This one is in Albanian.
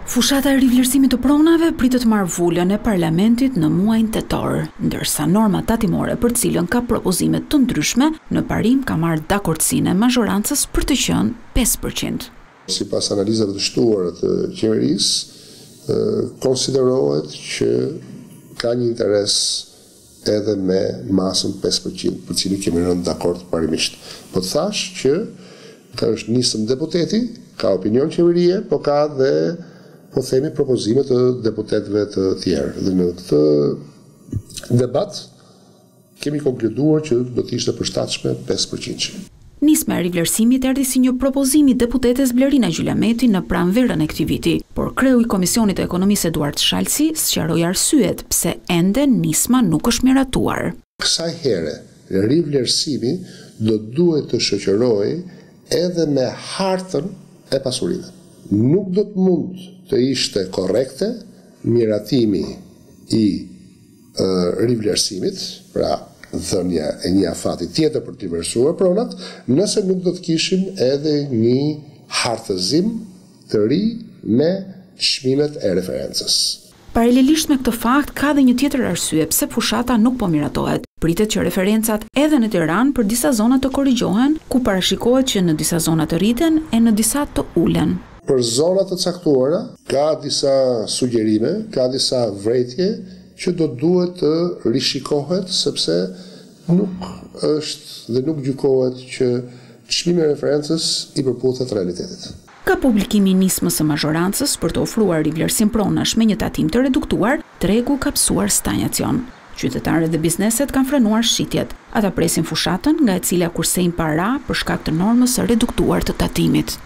Fushata e rivlerësimit të pronave pritet marrë vullën e parlamentit në muajin tetor, ndërsa norma tatimore për cilën ka propozime të ndryshme në parim ka marrë dakordsinë e mazhorancës për të qenë 5%. Sipas analizave të shtuara të qeverisë, konsiderohet që ka një interes edhe me masën 5%, për cilën kemi rënë dakord parimisht. Po të thash që ka është nisëm deputeti, ka opinion qeverie, po ka dhe po themi propozime të deputetëve të tjerë. Dhe në këtë debat kemi konkluduar që do të ishte përshtatshme 5%. Nisma e rivlerësimit erdhi si një propozim i deputetes Blerina Gjylameti në pranverën e këtij viti, por kreu i Komisionit të Ekonomisë Eduard Shalsi sqaroi arsyet pse ende nisma nuk është miratuar. Kësaj here, rivlerësimi do duhet të shoqërohej edhe me hartën e pasurive. Nuk do të mund të ishte korrekte miratimi i rivlerësimit, pra dhënia e një afati tjetër për të vlerësuar pronat, nëse nuk do të kishim edhe një hartëzim të ri me çmimet e referencës. Paralelisht me këtë fakt, ka dhe një tjetër arsye pse fushata nuk po miratohet. Pritet që referencat edhe në Tiranë për disa zona të korrigjohen, ku parashikohet që në disa zona të rriten e në disa të ulen. Për zonat të caktuara, ka disa sugjerime, ka disa vretje që do duhet të rishikohet, sepse nuk është dhe nuk gjykohet që çmimi i referencës i përputhet realitetit. Ka publikimi i nismës së mazhorancës për të ofruar rivlerësim pronash me një tatim të reduktuar, tregu ka psuar stagnacion. Qytetarët dhe bizneset kanë frenuar shitjet. Ata presin fushatën nga e cila kursejnë para për shkak të normës së reduktuar të tatimit.